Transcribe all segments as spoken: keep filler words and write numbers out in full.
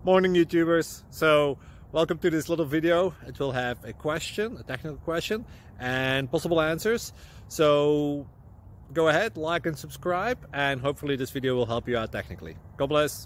Morning YouTubers. So welcome to this little video. It will have a question, a technical question, and possible answers. So go ahead, like and subscribe, and hopefully this video will help you out technically. God bless.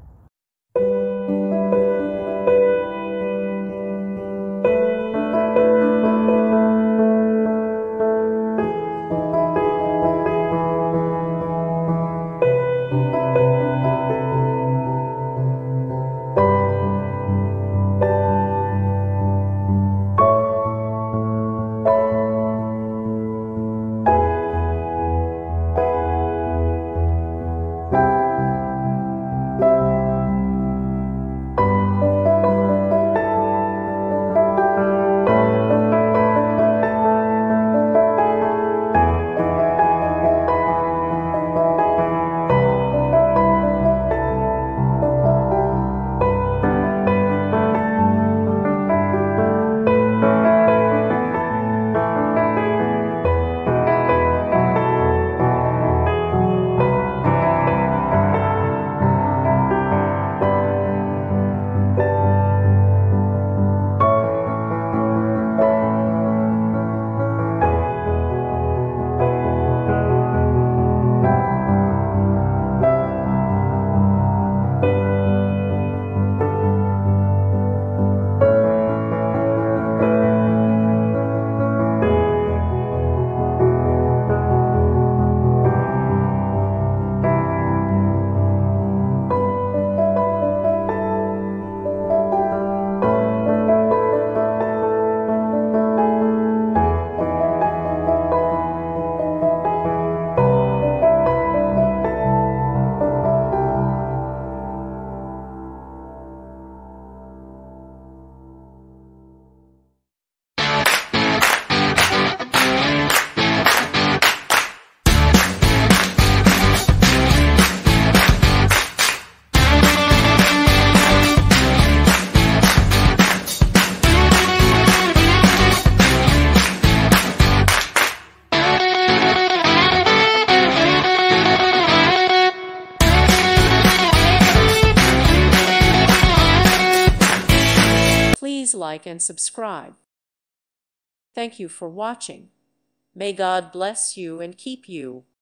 Please like and subscribe. Thank you for watching. May God bless you and keep you.